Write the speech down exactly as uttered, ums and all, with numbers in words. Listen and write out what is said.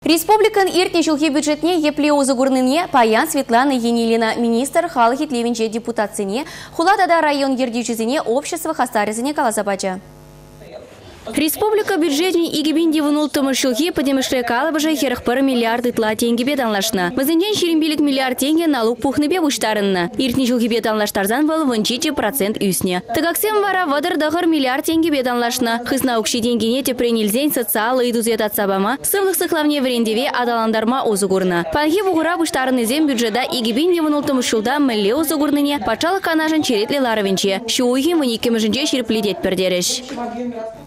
Республикан иртне жылғы бюджетне епле озығырныне Паян Светлана Енилина министр халық етлевенже депутатсыне, Хуладада район ердеучізіне общество хастарызыне каласабача. Республика бюджетне игибин девунул томышылхи подемышле калабыжа херх пара миллиарды тла тенге беданлашна. Мазынден шерембилик миллиард тенге налог пухныбе выштарынна. Иртни жылхи беданлаштарзан был ванчичи процент үсне. Тагаксем вара вадар дахар миллиард тенге беданлашна. Хызна укши денгене тепренилзен социалы идузет от сабама. Сывлых сыхлавне врендеве адаландарма озугурна. Панхи вугура выштарыны зем бюджета игибин девунул томышылда мэлле озугурныне пачалы канажын черетле ларовенче. Шуухи ваникемыжынче шерплидет пердереш.